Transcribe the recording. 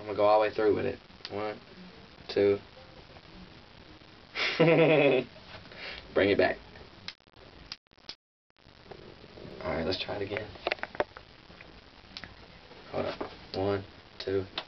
gonna go all the way through with it. 1, 2. Bring it back. Alright, let's try it again. Hold up. 1, 2.